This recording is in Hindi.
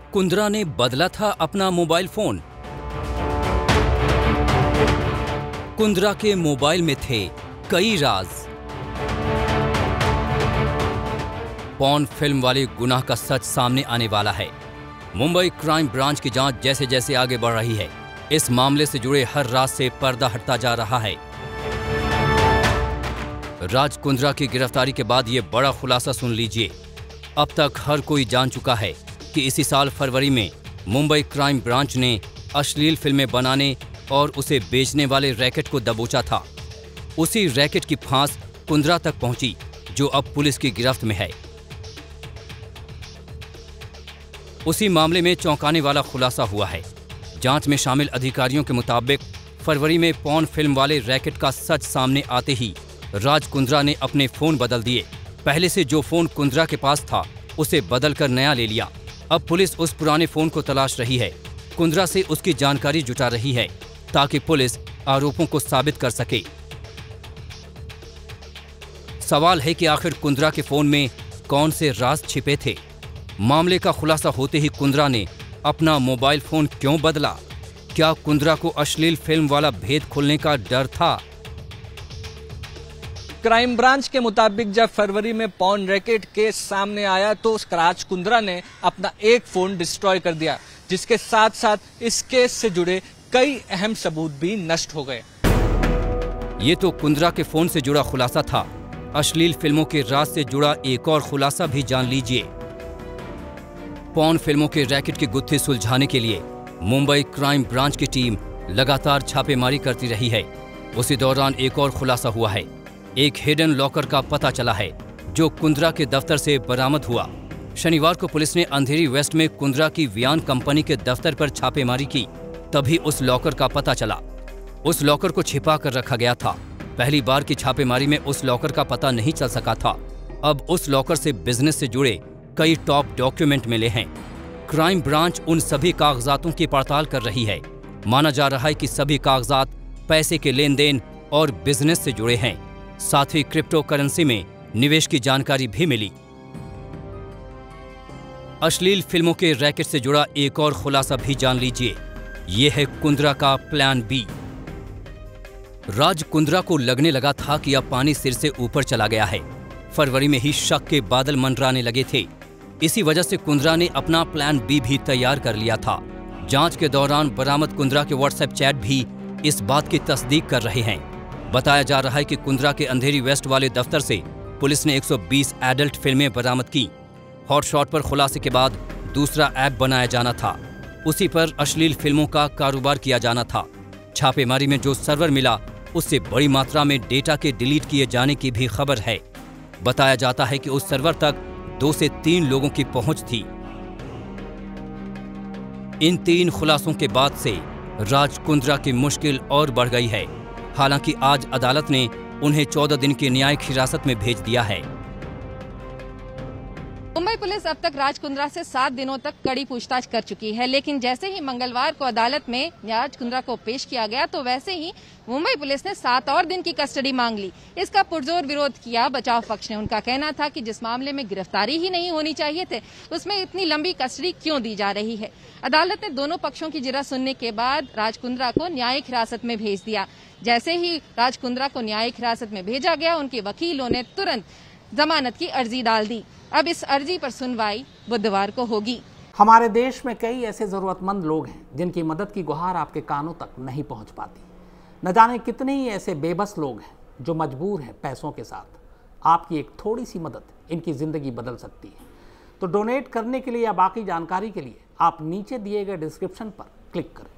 कुंद्रा ने बदला था अपना मोबाइल फोन। कुंद्रा के मोबाइल में थे कई राज। पॉर्न फिल्म वाले गुनाह का सच सामने आने वाला है। मुंबई क्राइम ब्रांच की जांच जैसे जैसे आगे बढ़ रही है, इस मामले से जुड़े हर राज से पर्दा हटता जा रहा है। राज कुंद्रा की गिरफ्तारी के बाद ये बड़ा खुलासा सुन लीजिए। अब तक हर कोई जान चुका है कि इसी साल फरवरी में मुंबई क्राइम ब्रांच ने अश्लील फिल्में बनाने और उसे बेचने वाले रैकेट को दबोचा था। उसी रैकेट की फांस कुंद्रा तक पहुंची, जो अब पुलिस की गिरफ्त में है। उसी मामले में चौंकाने वाला खुलासा हुआ है। जांच में शामिल अधिकारियों के मुताबिक फरवरी में पॉर्न फिल्म वाले रैकेट का सच सामने आते ही राज कुंद्रा ने अपने फोन बदल दिए। पहले से जो फोन कुंद्रा के पास था उसे बदलकर नया ले लिया। अब पुलिस उस पुराने फोन को तलाश रही है। कुंद्रा से उसकी जानकारी जुटा रही है ताकि पुलिस आरोपों को साबित कर सके। सवाल है कि आखिर कुंद्रा के फोन में कौन से राज छिपे थे। मामले का खुलासा होते ही कुंद्रा ने अपना मोबाइल फोन क्यों बदला? क्या कुंद्रा को अश्लील फिल्म वाला भेद खुलने का डर था? क्राइम ब्रांच के मुताबिक जब फरवरी में पॉर्न रैकेट केस सामने आया तो राज कुंद्रा ने अपना एक फोन डिस्ट्रॉय कर दिया, जिसके साथ साथ इस केस से जुड़े कई अहम सबूत भी नष्ट हो गए। ये तो कुंद्रा के फोन से जुड़ा खुलासा था। अश्लील फिल्मों के राज से जुड़ा एक और खुलासा भी जान लीजिए। पॉर्न फिल्मों के रैकेट की गुत्थी सुलझाने के लिए मुंबई क्राइम ब्रांच की टीम लगातार छापेमारी करती रही है। उसी दौरान एक और खुलासा हुआ है। एक हिडन लॉकर का पता चला है जो कुंद्रा के दफ्तर से बरामद हुआ। शनिवार को पुलिस ने अंधेरी वेस्ट में कुंद्रा की वियान कंपनी के दफ्तर पर छापेमारी की। तभी उस लॉकर का पता चला। उस लॉकर को छिपा कर रखा गया था। पहली बार की छापेमारी में उस लॉकर का पता नहीं चल सका था। अब उस लॉकर से बिजनेस से जुड़े कई टॉप डॉक्यूमेंट मिले हैं। क्राइम ब्रांच उन सभी कागजातों की पड़ताल कर रही है। माना जा रहा है कि सभी कागजात पैसे के लेन देन और बिजनेस से जुड़े हैं। साथ ही क्रिप्टो करेंसी में निवेश की जानकारी भी मिली। अश्लील फिल्मों के रैकेट से जुड़ा एक और खुलासा भी जान लीजिए। ये है कुंद्रा का प्लान बी। राज कुंद्रा को लगने लगा था कि अब पानी सिर से ऊपर चला गया है। फरवरी में ही शक के बादल मंडराने लगे थे। इसी वजह से कुंद्रा ने अपना प्लान बी भी तैयार कर लिया था। जांच के दौरान बरामद कुंद्रा के व्हाट्सएप चैट भी इस बात की तस्दीक कर रहे हैं। बताया जा रहा है कि कुंद्रा के अंधेरी वेस्ट वाले दफ्तर से पुलिस ने 120 एडल्ट फिल्में बरामद की। हॉटशॉट पर खुलासे के बाद दूसरा ऐप बनाया जाना था। उसी पर अश्लील फिल्मों का कारोबार किया जाना था। छापेमारी में जो सर्वर मिला उससे बड़ी मात्रा में डेटा के डिलीट किए जाने की भी खबर है। बताया जाता है कि उस सर्वर तक 2 से 3 लोगों की पहुंच थी। इन 3 खुलासों के बाद से राज कुंद्रा की मुश्किल और बढ़ गई है। हालांकि आज अदालत ने उन्हें 14 दिन की न्यायिक हिरासत में भेज दिया है। मुंबई पुलिस अब तक राज कुंद्रा से 7 दिनों तक कड़ी पूछताछ कर चुकी है, लेकिन जैसे ही मंगलवार को अदालत में राज कुंद्रा को पेश किया गया तो वैसे ही मुंबई पुलिस ने 7 और दिन की कस्टडी मांग ली। इसका पुरजोर विरोध किया बचाव पक्ष ने। उनका कहना था कि जिस मामले में गिरफ्तारी ही नहीं होनी चाहिए थे, उसमें इतनी लंबी कस्टडी क्यों दी जा रही है। अदालत ने दोनों पक्षों की जिरह सुनने के बाद राज कुंद्रा को न्यायिक हिरासत में भेज दिया। जैसे ही राज कुंद्रा को न्यायिक हिरासत में भेजा गया, उनके वकीलों ने तुरंत जमानत की अर्जी डाल दी। अब इस अर्जी पर सुनवाई बुधवार को होगी। हमारे देश में कई ऐसे जरूरतमंद लोग हैं जिनकी मदद की गुहार आपके कानों तक नहीं पहुंच पाती। न जाने कितने ही ऐसे बेबस लोग हैं जो मजबूर हैं पैसों के साथ। आपकी एक थोड़ी सी मदद इनकी ज़िंदगी बदल सकती है। तो डोनेट करने के लिए या बाकी जानकारी के लिए आप नीचे दिए गए डिस्क्रिप्शन पर क्लिक करें।